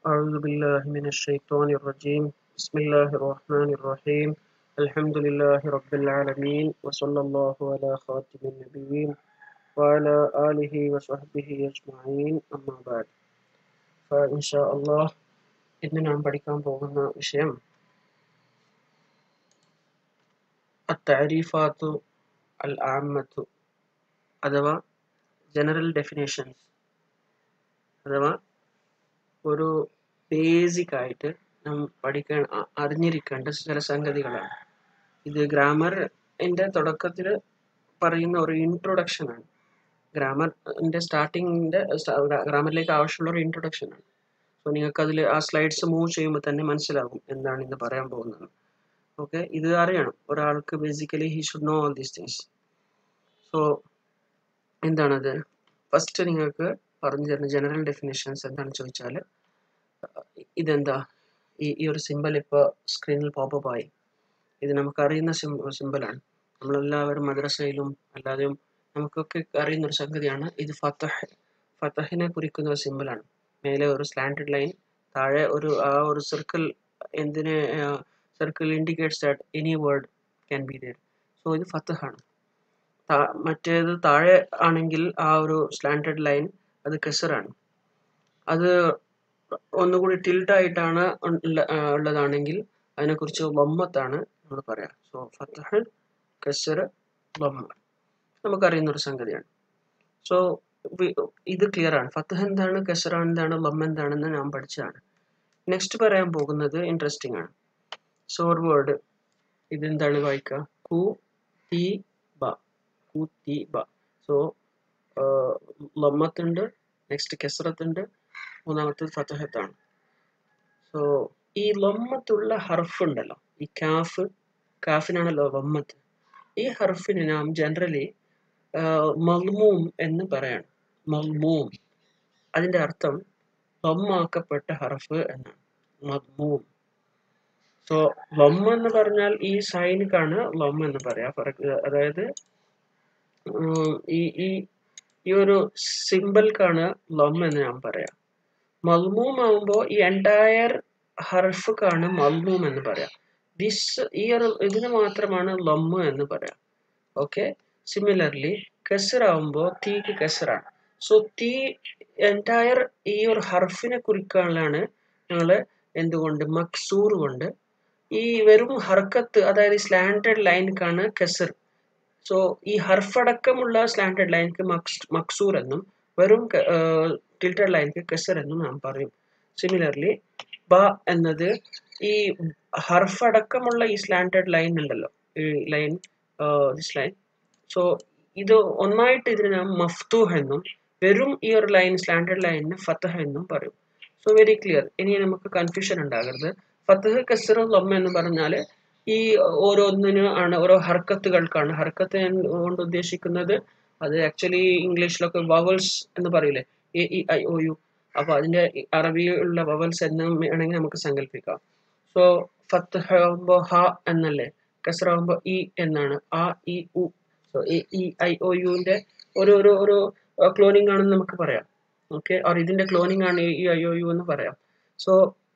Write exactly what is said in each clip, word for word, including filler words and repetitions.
أعوذ بالله من الشيطان الرجيم بسم الله الرحمن الرحيم الحمد لله رب العالمين وصلى الله على خاتم النبيين وعلى آله وصحبه أجمعين أما بعد فإن شاء الله ഇന്ന് നാം പഠിക്കാൻ പോകുന്ന വിഷയം അത്തഅരീഫാത്തു അൽ ആമ്മത്തു അഥവാ ജനറൽ ഡെഫിനേഷൻസ് അഥവാ ഒരു ബേസിക് ആയിട്ട് നാം പഠിക്കാൻ അറിഞ്ഞിരിക്കേണ്ട ചില സംഗതികളാണ്. ഇത് ഗ്രാമറിന്റെ തുടക്കത്തിൽ പറയുന്ന ഒരു ഇൻട്രൊഡക്ഷൻ ആണ്. ഗ്രാമറിന്റെ സ്റ്റാർട്ടിങ്ങിന്റെ ഗ്രാമറിലേക്ക് ആവശ്യമുള്ള ഒരു ഇൻട്രൊഡക്ഷൻ ആണ്. സോ നിങ്ങൾക്ക് അതിൽ ആ സ്ലൈഡ്സ് മൂവ് ചെയ്യുമ്പോൾ തന്നെ മനസ്സിലാകും എന്താണ് ഇന്ന് പറയാൻ പോകുന്നത്. ഓക്കെ, ഇത് അറിയണം ഒരാൾക്ക്. Basically he should know all these things. So എന്താണത്? ഫസ്റ്റ് നിങ്ങൾക്ക് പറഞ്ഞു തരുന്ന ജനറൽ ഡെഫിനേഷൻസ് എന്താണെന്ന് ചോദിച്ചാൽ, ഇതെന്താ, ഈ ഈ ഒരു സിമ്പൽ ഇപ്പോൾ സ്ക്രീനിൽ പോപ്പപ്പ് ആയി. ഇത് നമുക്കറിയുന്ന സിമ്പലാണ്. നമ്മളെല്ലാവരും മദ്രസയിലും അല്ലാതെയും നമുക്കൊക്കെ അറിയുന്ന ഒരു സംഗതിയാണ്. ഇത് ഫതഹ് ഫതഹിനെ കുറിക്കുന്ന ഒരു സിമ്പലാണ്. മേലെ ഒരു സ്ലാന്റഡ് ലൈൻ, താഴെ ഒരു ആ ഒരു സർക്കിൾ. എന്തിനെ circle indicates that any word can be there. So ഇത് ഫതഹാണ്. മറ്റേത് താഴെ ആണെങ്കിൽ ആ ഒരു സ്ലാന്റഡ് ലൈൻ അത് കസറാണ്. അത് ഒന്നുകൂടി ടിൽട്ട് ആയിട്ടാണ് ഉള്ളതാണെങ്കിൽ അതിനെക്കുറിച്ച് ലമ്മത്താണ് നമ്മൾ പറയാം. സോ ഫതഹ്, കസർ, ലമ്മ നമുക്കറിയുന്ന ഒരു സംഗതിയാണ്. സോ ഇത് ക്ലിയർ ആണ്. ഫതഹ് എന്താണ്, കസർ എന്താണ്, ലമ്മ എന്താണെന്ന് നാം പഠിച്ചതാണ്. നെക്സ്റ്റ് പറയാൻ പോകുന്നത് ഇൻട്രസ്റ്റിംഗ് ആണ്. സോ ഒരു വേർഡ് ഇതെന്താണ് വായിക്കുക? കു തി ബ. കു തി ബ. സോ ലമ്മത്തുണ്ട്, നെക്സ്റ്റ് കസറത്തുണ്ട്, മൂന്നാമത്തത് ഫതഹത്താണ്. സോ ഈ ലമ്മത്തുള്ള ഹർഫ് ഉണ്ടല്ലോ, ഈ കാഫ്, കാഫിനാണല്ലോ ലമ്മത്ത്. ഈ ഹർഫിന് നാം ജനറലി മൽമൂം എന്ന് പറയാണ്. മൽമൂം, അതിന്റെ അർത്ഥം ലമ്മാക്കപ്പെട്ട ഹർഫ് എന്നാണ്, മൽമൂം. സോ ലമ്മ എന്ന് പറഞ്ഞാൽ ഈ സൈനിക്കാണ് ലമ്മ എന്ന് പറയാ. അതായത് ഈ ഈ ഒരു സിമ്പിൾക്കാണ് ലമ്മ എന്ന് ഞാൻ പറയാം. മൽമൂം ആവുമ്പോൾ ഈ എൻറ്റയർ ഹർഫ്ക്കാണ് മൽമൂം എന്ന് പറയാം. ദിസ് ഈ ഒരു ഇതിന് മാത്രമാണ് ലമ്മ എന്ന് പറയാം. ഓക്കെ, സിമിലർലി കസർ ആവുമ്പോൾ തീക്ക് കസറാണ്. സോ തീ എൻറ്റയർ ഈ ഒരു ഹർഫിനെ കുറിക്കാനാണ് ഞങ്ങൾ എന്തുകൊണ്ട് മക്സൂർ കൊണ്ട്. ഈ വെറും ഹർക്കത്ത്, അതായത് സ്ലാന്റഡ് ലൈൻക്കാണ് കസർ. സോ ഈ ഹർഫടക്കമുള്ള സ്ലാന്റഡ് ലൈൻക്ക് മക്സൂർ എന്നും വെറും ടിൽറ്റഡ് ലൈൻക്ക് കസർ എന്നും നാം പറയും. സിമിലർലി ബ എന്നത് ഈ ഹർഫടക്കമുള്ള ഈ സ്ലാന്റഡ് ലൈൻ ഉണ്ടല്ലോ, ഈ ലൈൻ, ദിസ് ലൈൻ. സോ ഇത് ഒന്നായിട്ട് ഇതിന് നാം മഫ്തൂഹ് എന്നും വെറും ഈ ഒരു ലൈൻ സ്ലാന്റഡ് ലൈനിന് ഫതഹ് എന്നും പറയും. So very clear. ഇനി നമുക്ക് കൺഫ്യൂഷൻ ഉണ്ടാകരുത്. ഫതഹ്, കസർ, ലമ്മ എന്ന് പറഞ്ഞാൽ ഈ ഓരോന്നിന് ആണ്, ഓരോ ഹർക്കത്തുകൾക്കാണ്. ഹർക്കത്ത് കൊണ്ട് ഉദ്ദേശിക്കുന്നത് അത് ആക്ച്വലി ഇംഗ്ലീഷിലൊക്കെ വവൽസ് എന്ന് പറയില്ലേ, A E I O U. അപ്പൊ അതിന്റെ അറബിയുള്ള വവൽസ് എന്ന് വേണമെങ്കിൽ നമുക്ക് സങ്കല്പിക്കാം. സോ ഫതഹ് ആവുമ്പോ ഹ എന്നല്ലേ, കസർ ആവുമ്പോ ഇ എന്നാണ്, ആ ഇ ഉ. So A E I O യുവിന്റെ ഒരു ഒരു ഒരു ക്ലോണിംഗ് ആണെന്ന് നമുക്ക് പറയാം. ഓക്കെ, ഓർ ഇതിന്റെ ക്ലോണിംഗ് ആണ് A E I O U എന്ന് പറയാം. സോ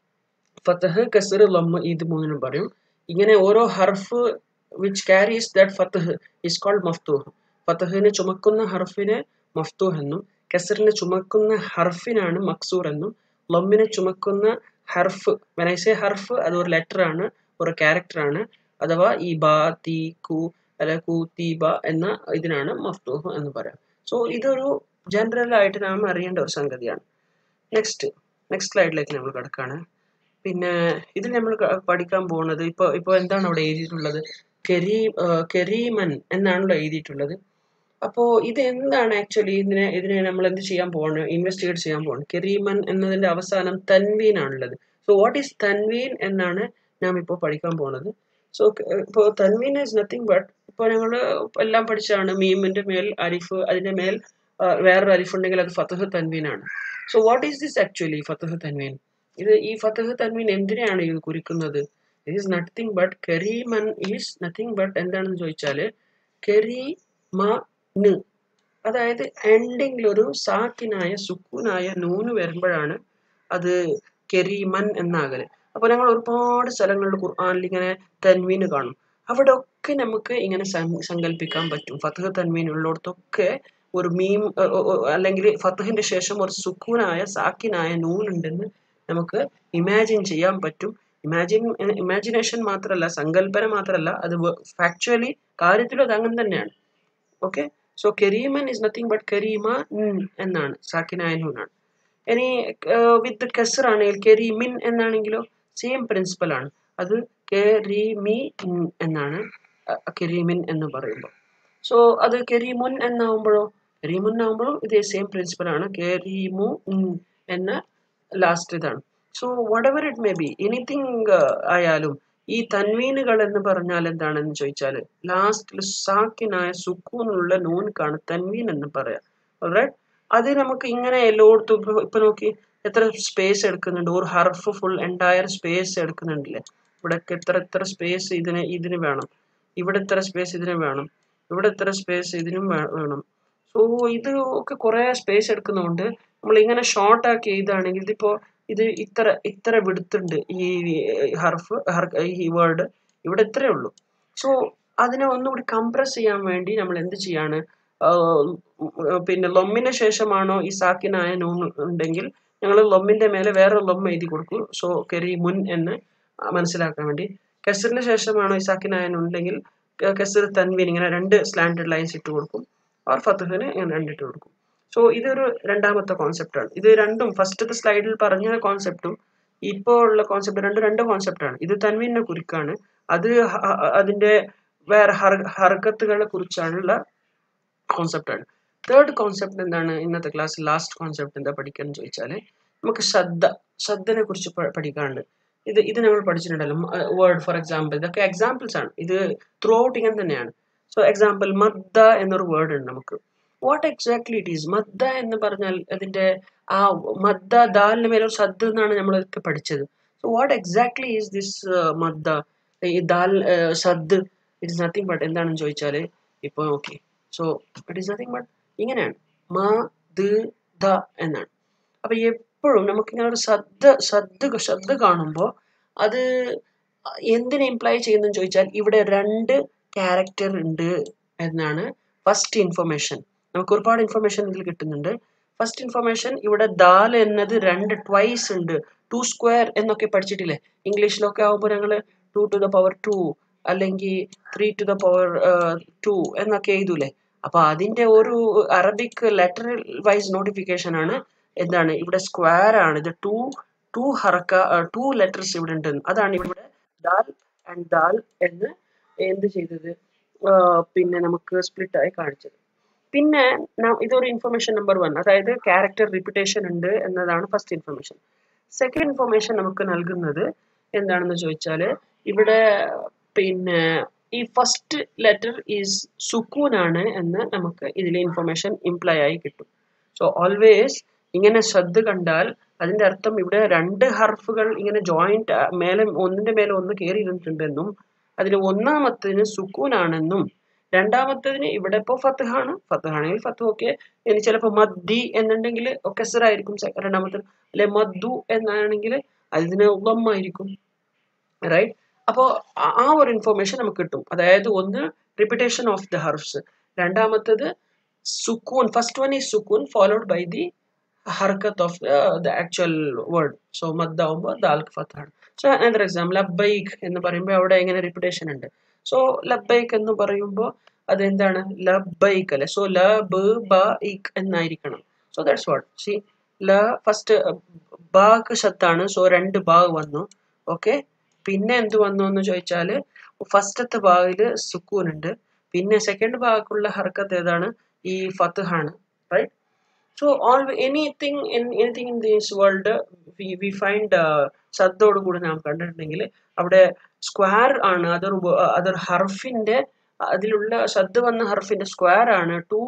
ഫതഹ്, കസർ, ലമ്മ ഇത് മൂന്നിനും പറയും. ഇങ്ങനെ ഓരോ ഹർഫ് വിച്ച് ക്യാരീസ് ദാറ്റ് ഫതഹ് ഈസ് കോൾഡ് മഫ്തൂഹ്. ഫതഹിനെ ചുമക്കുന്ന ഹർഫിനെ മഫ്തൂഹ് എന്നും, കസറിനെ ചുമക്കുന്ന ഹർഫിനാണ് മക്സൂർ എന്നും, ലമ്മിനെ ചുമക്കുന്ന ഹർഫ്, when I say ഹർഫ് അത് ഒരു ലെറ്റർ ആണ്, ഒരു ക്യാരക്ടർ ആണ്. അഥവാ ഈ ബ, തി, കു അല്ലെ കു, തി, ബ എന്ന ഇതിനാണ് മഫ്തൂഹ് എന്ന് പറയാം. സോ ഇതൊരു ജനറൽ ആയിട്ട് നാം അറിയേണ്ട ഒരു സംഗതിയാണ്. നെക്സ്റ്റ് നെക്സ്റ്റ് സ്ലൈഡിലേക്ക് നമ്മൾ കിടക്കാണ്. പിന്നെ ഇതിൽ നമ്മൾ പഠിക്കാൻ പോകുന്നത് ഇപ്പൊ ഇപ്പൊ എന്താണ് അവിടെ എഴുതിയിട്ടുള്ളത്? കരീ കരീമൻ എന്നാണല്ലോ എഴുതിയിട്ടുള്ളത്. അപ്പോ ഇത് എന്താണ് ആക്ച്വലി? ഇതിനെ ഇതിനെ നമ്മൾ എന്ത് ചെയ്യാൻ പോവാണ്? ഇൻവെസ്റ്റിഗേറ്റ് ചെയ്യാൻ പോവാണ്. കരീമൻ എന്നതിന്റെ അവസാനം തൻവീൻ ആണുള്ളത്. സോ വാട്ട് ഈസ് തൻവീൻ എന്നാണ് നാം ഇപ്പോൾ പഠിക്കാൻ പോകുന്നത്. സോ ഇപ്പോൾ തൻവീൻ ഈസ് നത്തിങ് ബട്ട്, ഇപ്പോൾ ഞങ്ങൾ എല്ലാം പഠിച്ചാണ്, മീമിന്റെ മേൽ അരിഫ്, അതിന്റെ മേൽ വേറൊരു അരിഫ് ഉണ്ടെങ്കിൽ അത് ഫതഹ് തൻവീൻ ആണ്. So what is this actually ഫതഹ് തൻവീൻ? ഇത് ഈ ഫതഹ് തൻവീൻ എന്തിനെയാണ് ഇത് കുറിക്കുന്നത്? ഇറ്റ് ഈസ് നത്തിങ് ബട്ട്, കരീമൻ ഈസ് നത്തിങ് ബട്ട് എന്താണെന്ന് ചോദിച്ചാല് കരീമ ന്, അതായത് എൻഡിങ്ങിൽ ഒരു സാക്കിനായ സുക്കൂനായ നൂന് വരുമ്പോഴാണ് അത് കെരീമൻ എന്നാകല്. അപ്പോൾ ഞങ്ങൾ ഒരുപാട് സ്ഥലങ്ങളിൽ ഖുർആനിൽ ഇങ്ങനെ തൻവീന് കാണും. അവിടെ ഒക്കെ നമുക്ക് ഇങ്ങനെ സങ്കല്പിക്കാൻ പറ്റും. ഫത്ഹ് തൻവീൻ ഉള്ളിടത്തൊക്കെ ഒരു മീം അല്ലെങ്കിൽ ഫത്ഹിന്റെ ശേഷം ഒരു സുക്കൂനായ സാക്കിനായ നൂൻ ഉണ്ടെന്ന് നമുക്ക് ഇമാജിൻ ചെയ്യാൻ പറ്റും. ഇമാജിൻ ഇമാജിനേഷൻ മാത്രമല്ല, സങ്കല്പന മാത്രമല്ല, അത് ഫാക്ച്വലി കാര്യത്തിലും അത് അങ്ങനെ തന്നെയാണ്. ഓക്കെ, സോ കരീമൻ ഇസ് നത്തിങ് ബട്ട് കരീമ എന്നാണ്, സാക്കിനായ നൂനാണ്. ഇനി വിത്ത് കസർ ആണെങ്കിൽ കെരീമിൻ എന്നാണെങ്കിലോ സെയിം പ്രിൻസിപ്പൽ ആണ്. അത് കെരീമി എന്നാണ് കെരീമിൻ എന്ന് പറയുമ്പോൾ. സോ അത് കെരീമുൻ എന്നാവുമ്പോഴോ കെരീമുൻ ആവുമ്പോഴും ഇതേ സെയിം പ്രിൻസിപ്പൽ ആണ്, കെരീമു എന്ന ലാസ്റ്റ് ഇതാണ്. So whatever it may be anything ആയാലും ഈ തൻവീനുകൾ എന്ന് പറഞ്ഞാൽ എന്താണെന്ന് ചോദിച്ചാൽ ലാസ്റ്റിൽ സാക്കിനായ സുക്കൂനുള്ള നൂൻക്കാണ് തൻവീൻ എന്ന് പറയാം. ഓൾറൈറ്റ്, അത് നമുക്ക് ഇങ്ങനെ എല്ലായിടത്തും ഇപ്പൊ ഇപ്പൊ നോക്കി എത്ര സ്പേസ് എടുക്കുന്നുണ്ട്, ഒരു ഹർഫ് ഫുൾ എൻറ്റയർ സ്പേസ് എടുക്കുന്നുണ്ടല്ലേ. ഇവിടെ എത്ര എത്ര സ്പേസ് ഇതിന് ഇതിന് വേണം, ഇവിടെ എത്ര സ്പേസ് ഇതിന് വേണം, ഇവിടെ എത്ര സ്പേസ് ഇതിനും വേണം. സോ ഇത് ഒക്കെ കുറെ സ്പേസ് എടുക്കുന്നതുകൊണ്ട് നമ്മൾ ഇങ്ങനെ ഷോർട്ട് ആക്കി എഴുതുകയാണെങ്കിൽ ഇതിപ്പോ ഇത് ഇത്ര ഇത്ര വിടുത്തുണ്ട് ഈ ഹർഫ് ഈ വേർഡ്, ഇവിടെ ഇത്രയേ ഉള്ളൂ. സോ അതിനെ ഒന്നുകൂടി കംപ്രസ് ചെയ്യാൻ വേണ്ടി നമ്മൾ എന്ത് ചെയ്യാണ്, പിന്നെ ലൊമ്മിന് ശേഷമാണോ ഈ സാക്കിനായ നൂൻ ഉണ്ടെങ്കിൽ ഞങ്ങൾ ലൊമ്മിന്റെ മേലെ വേറെ ലൊമ്മ എഴുതി കൊടുക്കും. സോ കെരി മുൻ എന്ന് മനസ്സിലാക്കാൻ വേണ്ടി. കെസറിന് ശേഷമാണോ ഈ സാക്കിനായ നൂൻ ഉണ്ടെങ്കിൽ കെസർ തൻവീൻ ഇങ്ങനെ രണ്ട് സ്ലാൻഡഡ് ലൈൻസ് ഇട്ട് കൊടുക്കും. ഓർ ഫത്ഹിന് ഇങ്ങനെ രണ്ടിട്ട് കൊടുക്കും. സോ ഇതൊരു രണ്ടാമത്തെ കോൺസെപ്റ്റാണ്. ഇത് രണ്ടും ഫസ്റ്റത്തെ സ്ലൈഡിൽ പറഞ്ഞ കോൺസെപ്റ്റും ഇപ്പോൾ ഉള്ള കോൺസെപ്റ്റ് രണ്ട് രണ്ട് കോൺസെപ്റ്റാണ്. ഇത് തൻവീനെ കുറിക്കാണ്, അത് അതിന്റെ വേറെ ഹർ ഹർക്കത്തുകളെ കുറിച്ചാണുള്ള കോൺസെപ്റ്റാണ്. തേർഡ് കോൺസെപ്റ്റ് എന്താണ് ഇന്നത്തെ ക്ലാസ് ലാസ്റ്റ് കോൺസെപ്റ്റ് എന്താ പഠിക്കാൻ ചോദിച്ചാൽ നമുക്ക് ശ്രദ്ധ ശ്രദ്ധനെ കുറിച്ച് പഠിക്കാനുണ്ട്. ഇത് ഇത് നമ്മൾ പഠിച്ചിട്ടുണ്ടല്ലോ, വേർഡ് ഫോർ എക്സാമ്പിൾ, ഇതൊക്കെ എക്സാമ്പിൾസ് ആണ്. ഇത് ത്രൂ ഔട്ട് ഇങ്ങനെ തന്നെയാണ്. സോ എക്സാമ്പിൾ മദ്ദ എന്നൊരു വേർഡ് ഉണ്ട് നമുക്ക്. വാട്ട് എക്സാക്ട്ലി ഇറ്റ് ഈസ് മദ്ദ എന്ന് പറഞ്ഞാൽ അതിന്റെ ആ മദ്ദ ദാലിന് മേലെ ഒരു സദ് എന്നാണ് നമ്മളൊക്കെ പഠിച്ചത്. So what exactly is this മദ്ദ, ഈ ദാൽ സദ്? ഇറ്റ് ഇസ് നത്തിങ് ബട്ട് എന്താണെന്ന് ചോദിച്ചാൽ ഇപ്പോൾ okay, so it is nothing but ഇങ്ങനെയാണ്, മ ദ ദ എന്നാണ്. അപ്പൊ എപ്പോഴും നമുക്കിങ്ങനെ ഒരു സദ് സദ് ശബ്ദ കാണുമ്പോൾ അത് എന്തിനെ ഇംപ്ലൈ ചെയ്യുന്നതെന്ന് ചോദിച്ചാൽ ഇവിടെ രണ്ട് ക്യാരക്ടർ ഉണ്ട് എന്നാണ് ഫസ്റ്റ് ഇൻഫർമേഷൻ. നമുക്ക് ഒരുപാട് ഇൻഫർമേഷൻ ഇതിൽ കിട്ടുന്നുണ്ട്. ഫസ്റ്റ് ഇൻഫർമേഷൻ ഇവിടെ ദാൽ എന്നത് രണ്ട് ട്വൈസ് ഉണ്ട്, ടു സ്ക്വയർ എന്നൊക്കെ പഠിച്ചിട്ടില്ലേ ഇംഗ്ലീഷിലൊക്കെ ആവുമ്പോൾ ഞങ്ങൾ two to the power two അല്ലെങ്കിൽ three to the power two എന്നൊക്കെ എഴുതൂലേ. അപ്പൊ അതിന്റെ ഒരു അറബിക് ലെറ്റർ വൈസ് നോട്ടിഫിക്കേഷൻ ആണ് എന്താണ് ഇവിടെ സ്ക്വയർ ആണ്. ഇത് ടു ടു ഹർക്ക ടു ലെറ്റേഴ്സ് ഇവിടെ ഉണ്ട്. അതാണ് ഇവിടെ ദാൽ ആൻഡ് ദാൽ എന്ന് എന്ത് ചെയ്തത് പിന്നെ നമുക്ക് സ്പ്ലിറ്റ് ആയി കാണിച്ചത്. പിന്നെ ഇതൊരു ഇൻഫർമേഷൻ നമ്പർ വൺ, അതായത് ക്യാരക്ടർ റിപ്പിറ്റേഷൻ ഉണ്ട് എന്നതാണ് ഫസ്റ്റ് ഇൻഫർമേഷൻ. സെക്കൻഡ് ഇൻഫർമേഷൻ നമുക്ക് നൽകുന്നത് എന്താണെന്ന് ചോദിച്ചാൽ ഇവിടെ പിന്നെ ഈ ഫസ്റ്റ് ലെറ്റർ ഈസ് സുക്കൂൻ ആണ് എന്ന് നമുക്ക് ഇതിലെ ഇൻഫർമേഷൻ ഇംപ്ലൈ ആയി കിട്ടും. സോ ഓൾവേസ് ഇങ്ങനെ ശ്രദ്ധ കണ്ടാൽ അതിന്റെ അർത്ഥം ഇവിടെ രണ്ട് ഹർഫുകൾ ഇങ്ങനെ ജോയിന്റ് മേലെ ഒന്നിന്റെ മേലെ ഒന്ന് കയറി ഇരുന്നിട്ടുണ്ടെന്നും അതിൽ ഒന്നാമത്തതിന് സുക്കൂൻ ആണെന്നും രണ്ടാമത്തതിന് ഇവിടെ ഇപ്പോൾ ഫത്ഹ് ആണ്, ഫത്ഹ് ആണെങ്കിൽ ഫത്ഹ് ഓക്കെ. ഇനി ചിലപ്പോൾ മദ്ദി എന്നുണ്ടെങ്കിൽ കസറായിരിക്കും രണ്ടാമത്തെ, അല്ലെ മദ്ദു എന്നാണെങ്കിൽ അതിന് ഉള്ളമായിരിക്കും, റൈറ്റ്. അപ്പോൾ ആ ഒരു ഇൻഫർമേഷൻ നമുക്ക് കിട്ടും. അതായത് ഒന്ന് റിപ്പിറ്റേഷൻ ഓഫ് ദ ഹർഫ്സ്, രണ്ടാമത്തത് സുക്കൂൻ. ഫസ്റ്റ് വൺ ഈസ് സുക്കൂൻ ഫോളോഡ് ബൈ ദി ഹർക്കത്ത് of the actual word. So മദ്ദ ആവുമ്പോൾ ദാൽക്ക് ഫത്ഹാണ്. സോ അനദർ എക്സാമ്പിൾ ലബ്ബൈക്ക് എന്ന് പറയുമ്പോൾ അവിടെ എങ്ങനെ റിപ്പിറ്റേഷൻ ഉണ്ട്. സോ ലബ്ബൈക്ക് എന്ന് പറയുമ്പോൾ അതെന്താണ് ലബ്ബൈക്ക് അല്ലെ. സോ ല ബ ബ ഇക് എന്നായിരിക്കണം. സോ ദാറ്റ്സ് വാട്ട് സി ല ഫസ്റ്റ് ബാക്ക് ശത്താണ്. സോ രണ്ട് ബാഗ് വന്നു, ഓക്കെ. പിന്നെ എന്ത് വന്നു എന്ന് ചോദിച്ചാൽ ഫസ്റ്റത്തെ ഭാഗില് സുക്കൂൻ ഉണ്ട്, പിന്നെ സെക്കൻഡ് ഭാഗത്തുള്ള ഹർക്കത്ത് ഏതാണ്, ഈ ഫത്ഹ് ആണ്, right. So all anything anything in this world we find സദ്ദോട് കൂടി നാം കണ്ടിട്ടുണ്ടെങ്കിൽ അവിടെ സ്ക്വയർ ആണ്, അതൊരു അതൊരു ഹർഫിന്റെ അതിലുള്ള സദ് വന്ന ഹർഫിന്റെ സ്ക്വയർ ആണ്. Two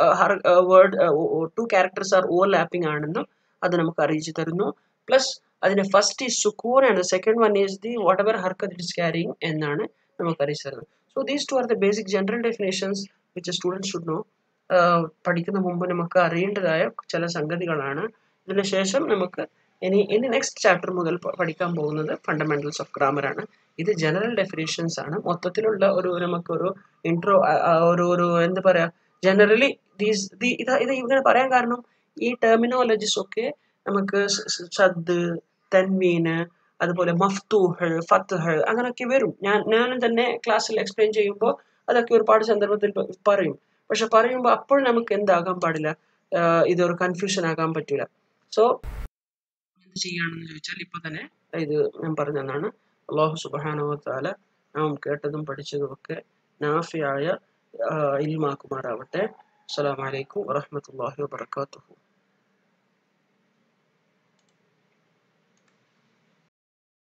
word two characters are overlapping ആണെന്നും അത് നമുക്ക് അറിയിച്ചു തരുന്നു. പ്ലസ് അതിന്റെ ഫസ്റ്റ് ഈസ് സുക്കൂൻ and second one is the whatever ഹർക്കത്ത് ഇറ്റ് ഇസ് ക്യാരിങ് എന്നാണ് നമുക്ക് അറിയിച്ചു തരുന്നത്. So these two are the basic general definitions which students should know. പഠിക്കുന്ന മുമ്പ് നമുക്ക് അറിയേണ്ടതായ ചില സംഗതികളാണ്. ഇതിന് ശേഷം നമുക്ക് ഇനി ഇനി നെക്സ്റ്റ് ചാപ്റ്റർ മുതൽ പഠിക്കാൻ പോകുന്നത് ഫണ്ടമെന്റൽസ് ഓഫ് ഗ്രാമർ ആണ്. ഇത് ജനറൽ ഡെഫിനേഷൻസ് ആണ്. മൊത്തത്തിലുള്ള ഒരു നമുക്കൊരു ഇൻട്രോ ഒരു ഒരു എന്താ പറയാ ജനറലി ദീസ് ഇത് ഇത് ഇങ്ങനെ പറയാൻ കാരണം ഈ ടെർമിനോളജീസ് ഒക്കെ നമുക്ക് ഷദ്, തൻവീന്, അതുപോലെ മഫ്തൂഹ്, ഫത്ത്ഹ് അങ്ങനെയൊക്കെ വരും. ഞാൻ ഞാനും തന്നെ ക്ലാസ്സിൽ എക്സ്പ്ലെയിൻ ചെയ്യുമ്പോൾ അതൊക്കെ ഒരുപാട് സന്ദർഭത്തിൽ പറയും. പക്ഷെ പറയുമ്പോൾ അപ്പോൾ നമുക്ക് എന്താകാൻ പാടില്ല, ഇതൊരു കൺഫ്യൂഷൻ ആകാൻ പറ്റില്ല. സോ എന്ത് ചെയ്യാണെന്ന് ചോദിച്ചാൽ ഇപ്പൊ തന്നെ ഇത് ഞാൻ പറഞ്ഞതാണ്. അല്ലാഹു സുബ്ഹാനഹു വ തആല നാം കേട്ടതും പഠിച്ചതും ഒക്കെ നാഫിയായ ഇൽമാക്കുമാറാവട്ടെ. അസ്സലാമു അലൈക്കും വറഹ്മത്തുള്ളാഹി വബറകാതുഹു.